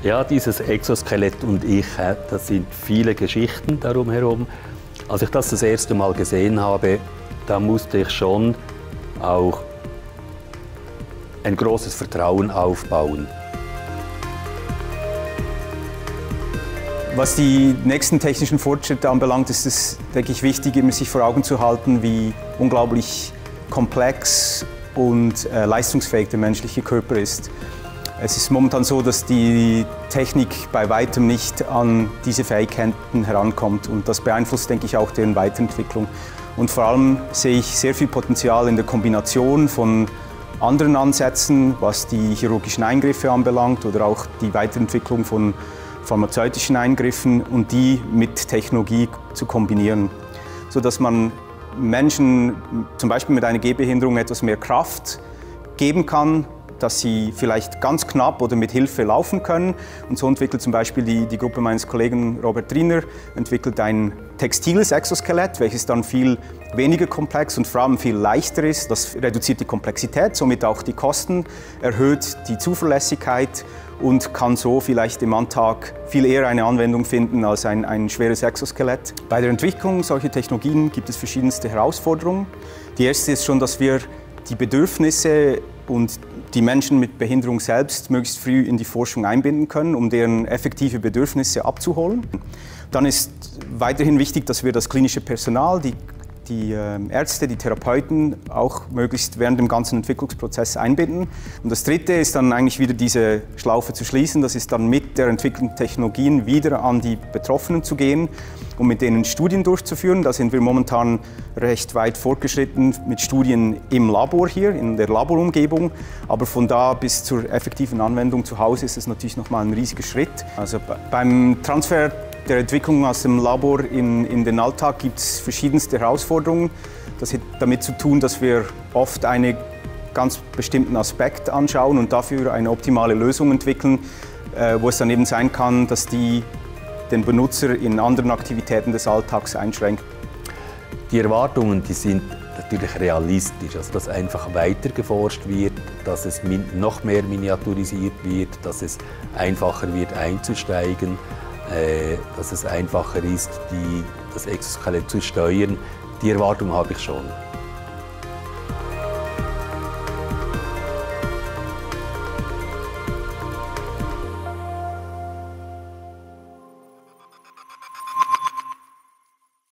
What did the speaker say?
Ja, dieses Exoskelett und ich, das sind viele Geschichten darum herum. Als ich das erste Mal gesehen habe, da musste ich schon auch ein großes Vertrauen aufbauen. Was die nächsten technischen Fortschritte anbelangt, ist es, denke ich, wichtig, immer sich vor Augen zu halten, wie unglaublich komplex und leistungsfähig der menschliche Körper ist. Es ist momentan so, dass die Technik bei weitem nicht an diese Fähigkeiten herankommt und das beeinflusst, denke ich, auch deren Weiterentwicklung. Und vor allem sehe ich sehr viel Potenzial in der Kombination von anderen Ansätzen, was die chirurgischen Eingriffe anbelangt oder auch die Weiterentwicklung von pharmazeutischen Eingriffen und die mit Technologie zu kombinieren, sodass man Menschen zum Beispiel mit einer Gehbehinderung etwas mehr Kraft geben kann, dass sie vielleicht ganz knapp oder mit Hilfe laufen können. Und so entwickelt zum Beispiel die Gruppe meines Kollegen Robert Riener entwickelt ein textiles Exoskelett, welches dann viel weniger komplex und vor allem viel leichter ist. Das reduziert die Komplexität, somit auch die Kosten, erhöht die Zuverlässigkeit und kann so vielleicht im Alltag viel eher eine Anwendung finden als ein schweres Exoskelett. Bei der Entwicklung solcher Technologien gibt es verschiedenste Herausforderungen. Die erste ist schon, dass wir die Bedürfnisse und die Menschen mit Behinderung selbst möglichst früh in die Forschung einbinden können, um deren effektive Bedürfnisse abzuholen. Dann ist weiterhin wichtig, dass wir das klinische Personal, die Ärzte, die Therapeuten auch möglichst während dem ganzen Entwicklungsprozess einbinden. Und das Dritte ist dann eigentlich wieder diese Schlaufe zu schließen, das ist dann mit der entwickelten Technologien wieder an die Betroffenen zu gehen, um mit denen Studien durchzuführen. Da sind wir momentan recht weit fortgeschritten mit Studien im Labor hier, in der Laborumgebung. Aber von da bis zur effektiven Anwendung zu Hause ist es natürlich nochmal ein riesiger Schritt. Also beim Transfer der Entwicklung aus dem Labor in den Alltag gibt es verschiedenste Herausforderungen. Das hat damit zu tun, dass wir oft einen ganz bestimmten Aspekt anschauen und dafür eine optimale Lösung entwickeln, wo es dann eben sein kann, dass die den Benutzer in anderen Aktivitäten des Alltags einschränkt. Die Erwartungen, die sind natürlich realistisch, also dass einfach weiter geforscht wird, dass es noch mehr miniaturisiert wird, dass es einfacher wird einzusteigen, dass es einfacher ist, das Exoskelett zu steuern. Die Erwartung habe ich schon.